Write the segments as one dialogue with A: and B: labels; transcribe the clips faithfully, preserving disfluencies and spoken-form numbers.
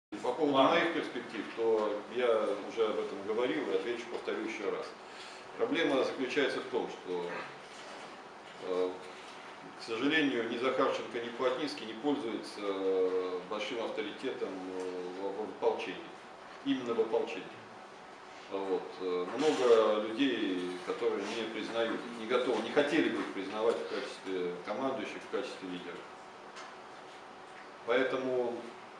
A: По поводу моих перспектив, то я уже об этом говорил и отвечу, повторю еще раз. Проблема заключается в том, что, э, к сожалению, ни Захарченко, ни Плотницкий не пользуются большим авторитетом в ополчении, именно в ополчении. Вот. Много людей, которые не признают, не готовы, не хотели бы их признавать в качестве командующих, в качестве лидеров. Поэтому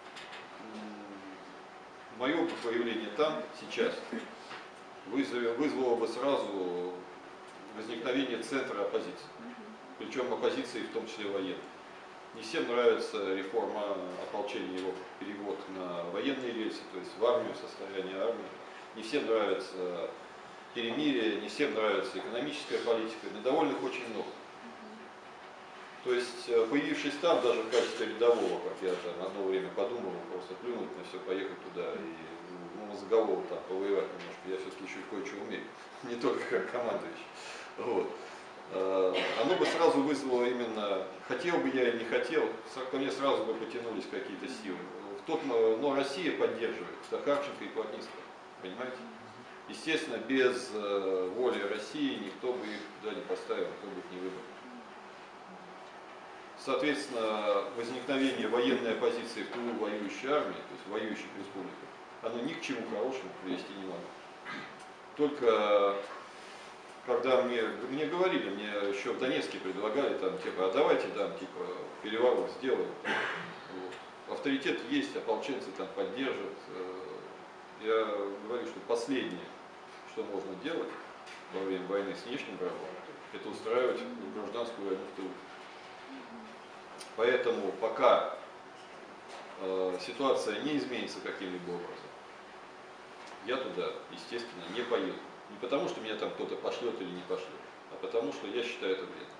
A: мое появление там сейчас вызвало, вызвало бы сразу возникновение центра оппозиции. Причем оппозиции в том числе военной. Не всем нравится реформа ополчения, его перевод на военные рельсы, то есть в армию, состояние армии. Не всем нравится перемирие, не всем нравится экономическая политика, недовольных очень много. То есть, появившись там, даже в качестве рядового, как я там одно время подумал, просто плюнуть на все, поехать туда и ну, заголовок там повоевать немножко, я все-таки еще кое-что умею, не только как командующий. Вот. Оно бы сразу вызвало именно, хотел бы я или не хотел, ко мне сразу бы потянулись какие-то силы. В тот, но Россия поддерживает Захарченко и Плотницкого, понимаете? Естественно, без воли России никто бы их туда не поставил, никто бы их не выбрал. Соответственно, возникновение военной оппозиции в тылу воюющей армии, то есть в воюющих республиках, оно ни к чему хорошему привести не может. Только когда мне, мне говорили, мне еще в Донецке предлагали, там, типа, а давайте там, типа, переворот сделаем. Вот. Авторитет есть, ополченцы там поддержат. Я говорю, что последнее, что можно делать во время войны с внешним врагом, это устраивать гражданскую войну в тылу. Поэтому пока э, ситуация не изменится каким-либо образом, я туда, естественно, не поеду. Не потому, что меня там кто-то пошлет или не пошлет, а потому, что я считаю это вредным.